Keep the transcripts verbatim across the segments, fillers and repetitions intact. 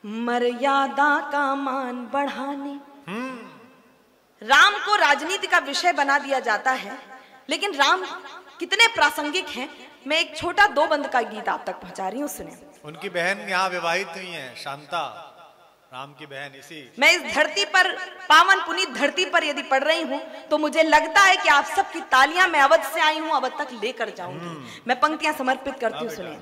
मर्यादा का मान बढ़ाने। राम को राजनीति का विषय बना दिया जाता है, लेकिन राम कितने प्रासंगिक हैं। मैं एक छोटा दो बंद का गीत आप तक पहुंचा रही हूँ, सुने। उनकी बहन यहाँ विवाहित हुई हैं, शांता, राम की बहन। इसी मैं इस धरती पर, पावन पुनीत धरती पर यदि पढ़ रही हूँ तो मुझे लगता है कि आप सबकी तालियां मैं अवध से आई हूँ, अवध तक लेकर जाऊंगी। मैं पंक्तियां समर्पित करती हूँ, सुनिए।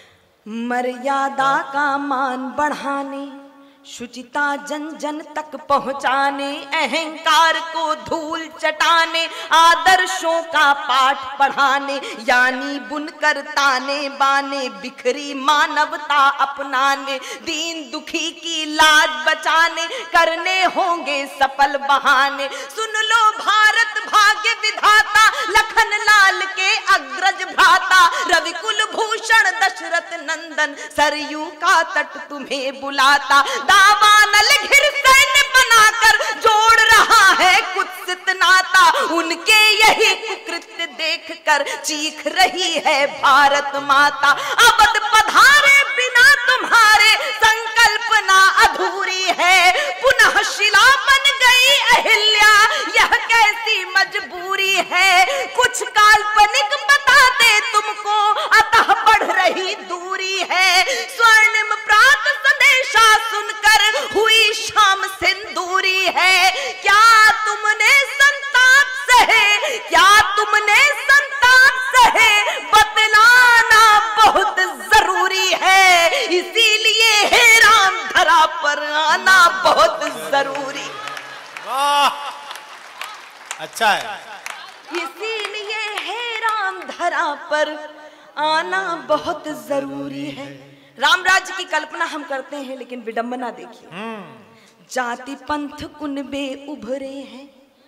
मर्यादा का मान बढ़ाने, शुचिता जन जन तक पहुंचाने, अहंकार को धूल चटाने, आदर्शों का पाठ पढ़ाने, यानी बुनकर ताने बाने, बिखरी मानवता अपनाने, दीन दुखी की लाज बचाने, करने होंगे सफल बहाने। सुन लो भारत भाग्य विधाता, लखन लाल के अग्रज भ्राता, रवि कुल भूषण दशरथ नंदन, सरयू का तट तुम्हें बुलाता। दावानल घिर सैन्य बनाकर जोड़ रहा है कुत्सित नाता, उनके यही कुकृत्य देखकर चीख रही है भारत माता। अवध पधारे बिना तुम्हारे संकल्पना अधूरी है, पुनः शिला बन गई अहिल्या, यह कैसी मजबूरी है। कुछ काल्पनिक बताते तुमको, अतः बढ़ रही दूरी है। स्वर्णिम प्रात संदेशा सुनकर हुई शाम सिंदूरी है। क्या तुमने संताप सहे, क्या तुमने संताप सहे, बतलाना बहुत जरूरी है। इसीलिए हे राम धरा पर आना बहुत जरूरी। वाह, अच्छा है। इसीलिए हे राम धरा पर आना बहुत जरूरी है। राम राज्य की कल्पना हम करते हैं, लेकिन विडंबना देखिए। जाति पंथ कुनबे उभरे हैं,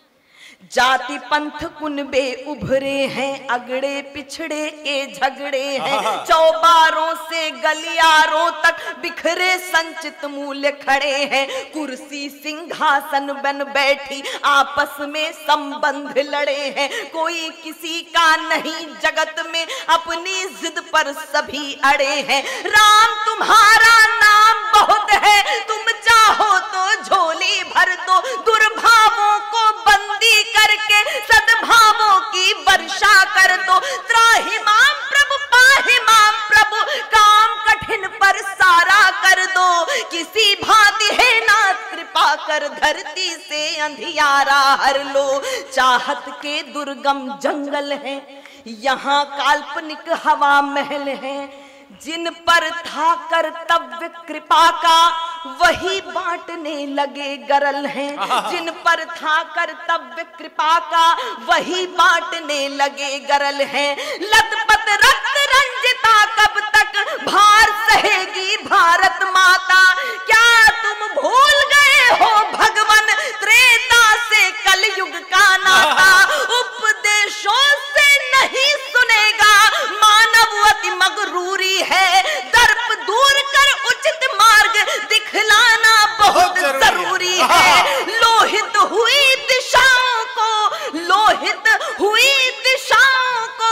जाति पंथ कुनबे उभरे हैं, अगड़े पिछड़े के झगड़े हैं, चौबारों से गलियारों तक बिखरे संचित मूल्य खड़े हैं। कुर्सी सिंहासन बन बैठी आपस में संबंध लड़े हैं, कोई किसी का नहीं जगत में, अपनी जिद पर सभी अड़े हैं। राम तुम्हारा नाम बहुत है, तुम चाहो तो झोली भर दो, दुर्भावों को बंदी करके सद्भावों की वर्षा कर दो। त्राहिमाम प्रभु पाहिमाम प्रभु, काम कठिन पर सारा कर दो। किसी भांति है नाथ कृपा कर, धरती से अंधियारा हर लो। चाहत के दुर्गम जंगल है, यहाँ काल्पनिक हवा महल है, जिन पर था कर्तव्य कृपा का, वही बांटने लगे गरल हैं। जिन पर था कर्तव्य कृपा का, वही बांटने लगे गरल हैं। लथपथ रक्त रंजिता कब तक भार सहेगी भारत माता। क्या तुम भूल गए हो भगवन त्रेता से कलयुग का नाता। उपदेशों से नहीं सुनेगा मानव अति मगरूरी है, दर्प दूर कर उचित मार्ग दिखलाना बहुत जरूरी है। लोहित हुई दिशाओं को, लोहित हुई दिशाओं को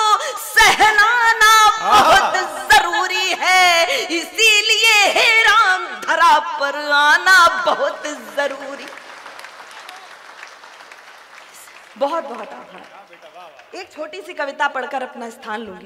सहलाना बहुत जरूरी है। इसीलिए हे राम धरा पर आना बहुत जरूरी। बहुत बहुत आभार। एक छोटी सी कविता पढ़कर अपना स्थान लूंगी।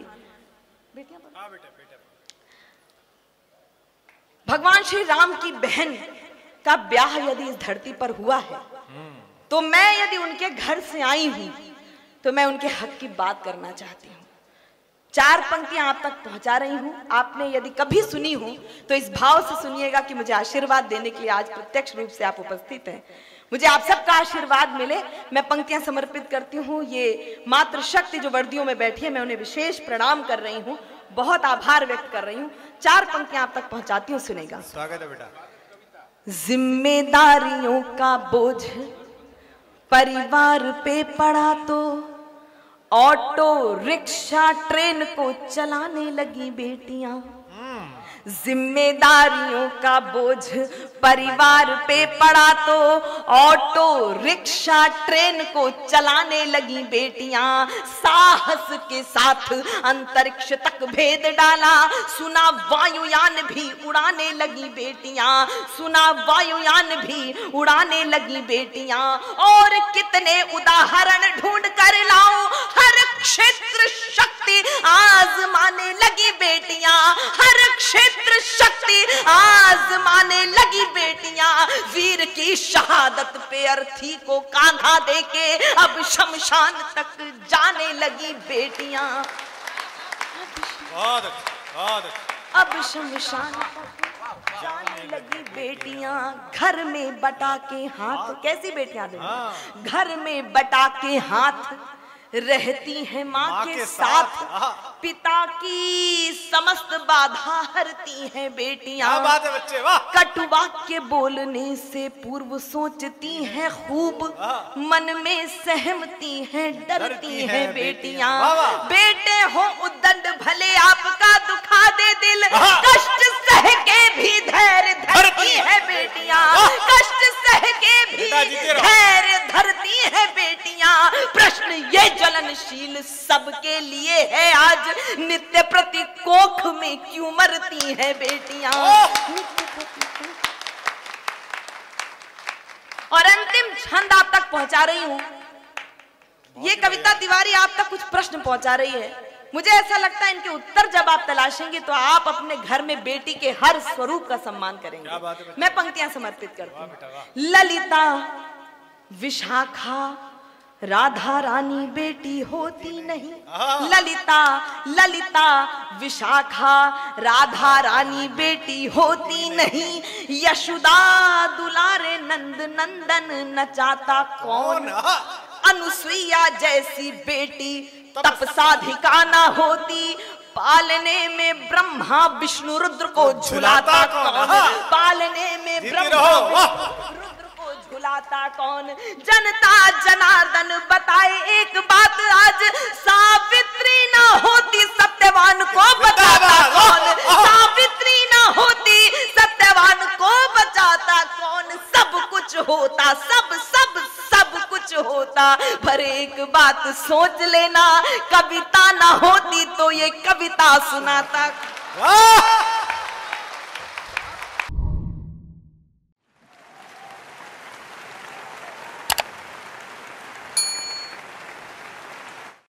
भगवान श्री राम की बहन का ब्याह यदि इस धरती पर हुआ है, तो मैं यदि उनके घर से आई हूं तो मैं उनके हक की बात करना चाहती हूं। चार पंक्तियां आप तक पहुंचा रही हूं। आपने यदि कभी सुनी हो तो इस भाव से सुनिएगा कि मुझे आशीर्वाद देने के लिए आज प्रत्यक्ष रूप से आप उपस्थित हैं। मुझे आप सबका आशीर्वाद मिले, मैं पंक्तियां समर्पित करती हूँ। ये मातृशक्ति जो वर्दियों में बैठी है, मैं उन्हें विशेष प्रणाम कर रही हूँ, बहुत आभार व्यक्त कर रही हूँ। चार पंक्तियां आप तक पहुंचाती हूँ, सुनेगा। स्वागत है बेटा। जिम्मेदारियों का बोझ परिवार पे पड़ा तो ऑटो रिक्शा ट्रेन को चलाने लगी बेटियां। जिम्मेदारियों का बोझ परिवार पे पड़ा तो ऑटो रिक्शा ट्रेन को चलाने लगी बेटियां। साहस के साथ अंतरिक्ष तक भेद डाला। सुना वायुयान भी उड़ाने लगी बेटियां। सुना वायुयान भी उड़ाने लगी बेटियां। और कितने उदाहरण ढूंढ कर लाऊं, हर क्षेत्र शक्ति आजमाने लगी बेटियां। हर क्षेत्र शक्ति आजमाने लगी बेटियां। वीर की शहादत पे अर्थी को कांधा देके अब शमशान तक जाने लगी बेटियां। बहुत बहुत अब शमशान तक जाने लगी बेटियां। घर में बटा के हाथ, कैसी बेटियां देखो, घर में बटा के हाथ रहती है माँ, माँ के, के साथ, साथ। पिता की समस्त बाधा हरती हैं बेटियां। क्या बात है बच्चे, वाह। कटुवाक्य बोलने से पूर्व सोचती हैं खूब, मन में सहमती हैं डरती हैं बेटियां। बेटे हो उद्दंड भले आपका दुखा दे दिल, कष्ट सह के भी धैर्य धरती है बेटियां। कष्ट सह के भी धैर्य धरती है बेटियां। प्रश्न ये ज्वलनशील सबके लिए है आज, नित्य प्रति कोख में क्यों मरती है बेटियां। और अंतिम छंद आप तक पहुंचा रही हूं। ये कविता तिवारी आप तक कुछ प्रश्न पहुंचा रही है। मुझे ऐसा लगता है इनके उत्तर जब आप तलाशेंगे तो आप अपने घर में बेटी के हर स्वरूप का सम्मान करेंगे। मैं पंक्तियां समर्पित करती हूं। ललिता विशाखा राधा रानी बेटी होती नहीं। ललिता ललिता विशाखा राधा रानी बेटी होती नहीं। यशोदा दुलारे नंद नंदन नचाता कौन। अनुसुईया जैसी बेटी तप साधिका ना होती। पालने में ब्रह्मा विष्णु रुद्र को झुलाता कौन। पालने में ब्रह्मा झुलाता कौन। जनता जनार्दन बताए एक बात आज, सावित्री ना होती सत्यवान को बचाता कौन। सावित्री ना होती सत्यवान को बचाता कौन। सब कुछ होता, सब सब सब कुछ होता, पर एक बात सोच लेना, कविता ना होती तो ये कविता सुनाता।